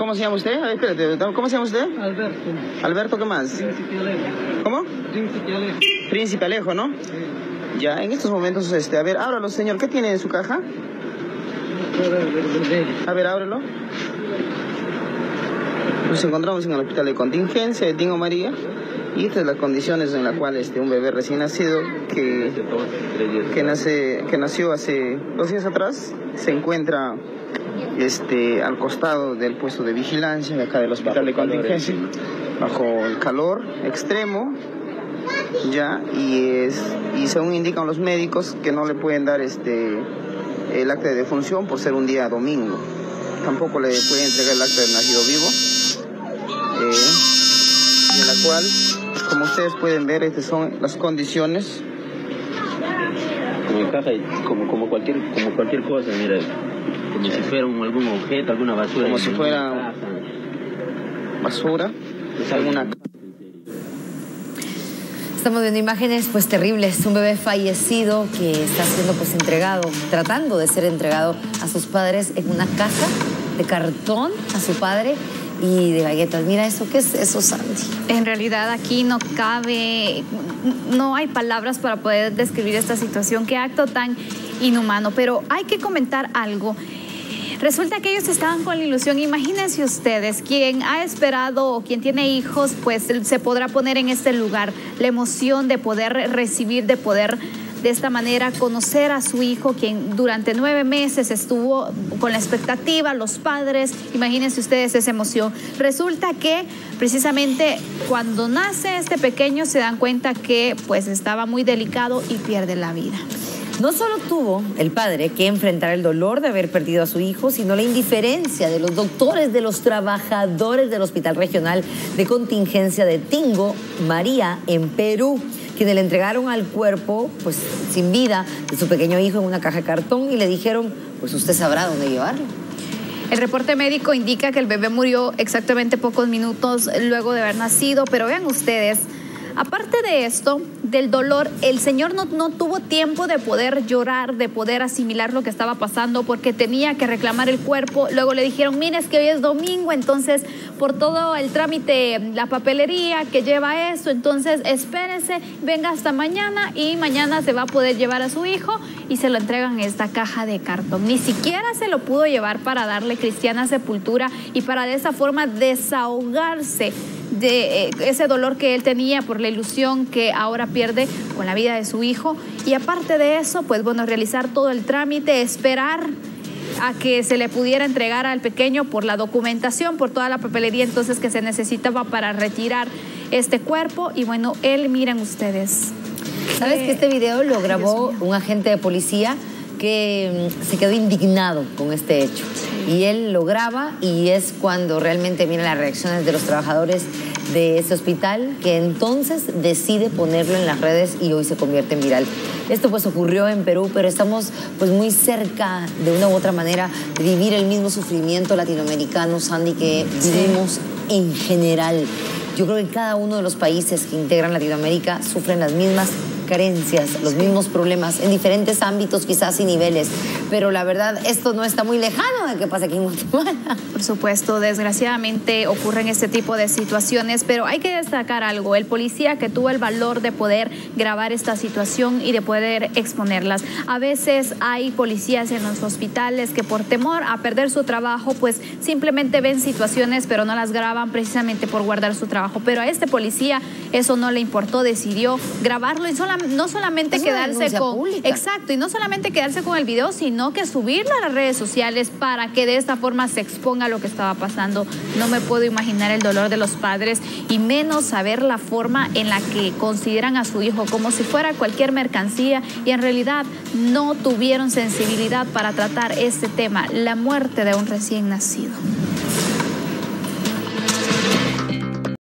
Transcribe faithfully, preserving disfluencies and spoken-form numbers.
¿cómo se llama usted? A ver, espérate, ¿cómo se llama usted? Alberto. Alberto, ¿qué más? Príncipe Alejo. ¿Cómo? Príncipe Alejo. Príncipe Alejo, ¿no? Sí. Ya, en estos momentos, este, a ver, ábralo, señor, ¿qué tiene en su caja? A ver, ábrelo. Nos encontramos en el hospital de contingencia de Tingo María y estas son las condiciones en las cuales este, un bebé recién nacido que, que, nace, que nació hace dos días atrás se encuentra este, al costado del puesto de vigilancia de acá del hospital de contingencia, bajo el calor extremo, ya, y, es, y según indican los médicos que no le pueden dar este, el acta de defunción por ser un día domingo. Tampoco le pueden entregar el acta de nacido vivo, eh, en la cual, como ustedes pueden ver, estas son las condiciones. Como caja, como, como, cualquier, como cualquier cosa, mira, como si fuera un, algún objeto, alguna basura. Como si fuera basura, es alguna... Estamos viendo imágenes pues terribles, un bebé fallecido que está siendo pues entregado, tratando de ser entregado a sus padres en una caja de cartón, a su padre, y de galletas. Mira eso, ¿qué es eso, Sandy? En realidad aquí no cabe, no hay palabras para poder describir esta situación, qué acto tan inhumano, pero hay que comentar algo. Resulta que ellos estaban con la ilusión, imagínense ustedes, quien ha esperado o quien tiene hijos, pues se podrá poner en este lugar, la emoción de poder recibir, de poder de esta manera conocer a su hijo, quien durante nueve meses estuvo con la expectativa, los padres, imagínense ustedes esa emoción. Resulta que precisamente cuando nace este pequeño se dan cuenta que pues estaba muy delicado y pierde la vida. No solo tuvo el padre que enfrentar el dolor de haber perdido a su hijo, sino la indiferencia de los doctores, de los trabajadores del Hospital Regional de Contingencia de Tingo María en Perú, quienes le entregaron al cuerpo, pues sin vida, de su pequeño hijo en una caja de cartón y le dijeron, pues usted sabrá dónde llevarlo. El reporte médico indica que el bebé murió exactamente pocos minutos luego de haber nacido, pero vean ustedes, aparte de esto, del dolor, el señor no, no tuvo tiempo de poder llorar, de poder asimilar lo que estaba pasando porque tenía que reclamar el cuerpo. Luego le dijeron, mire, es que hoy es domingo, entonces por todo el trámite, la papelería que lleva eso, entonces espérese, venga hasta mañana y mañana se va a poder llevar a su hijo y se lo entregan en esta caja de cartón. Ni siquiera se lo pudo llevar para darle cristiana sepultura y para de esa forma desahogarse de eh, ese dolor que él tenía por la ilusión que ahora pierde con la vida de su hijo. Y aparte de eso, pues bueno, realizar todo el trámite, esperar a que se le pudiera entregar al pequeño por la documentación, por toda la papelería entonces que se necesitaba para retirar este cuerpo. Y bueno, él, miren ustedes. ¿Sabes eh, que este video lo grabó un agente de policía que se quedó indignado con este hecho? Y él lo graba y es cuando realmente miran las reacciones de los trabajadores de ese hospital, que entonces decide ponerlo en las redes y hoy se convierte en viral. Esto pues ocurrió en Perú, pero estamos pues muy cerca de una u otra manera de vivir el mismo sufrimiento latinoamericano, Sandy, que vivimos en general. Yo creo que cada uno de los países que integran Latinoamérica sufren las mismas carencias, los mismos problemas en diferentes ámbitos quizás y niveles, pero la verdad esto no está muy lejano de que pase aquí en Guatemala. Por supuesto, desgraciadamente ocurren este tipo de situaciones, pero hay que destacar algo, el policía que tuvo el valor de poder grabar esta situación y de poder exponerlas. A veces hay policías en los hospitales que por temor a perder su trabajo, pues simplemente ven situaciones pero no las graban precisamente por guardar su trabajo, pero a este policía eso no le importó, decidió grabarlo y solamente no solamente es quedarse con pública. Exacto, y no solamente quedarse con el video, sino que subirlo a las redes sociales para que de esta forma se exponga lo que estaba pasando. No me puedo imaginar el dolor de los padres y menos saber la forma en la que consideran a su hijo como si fuera cualquier mercancía y en realidad no tuvieron sensibilidad para tratar este tema, la muerte de un recién nacido.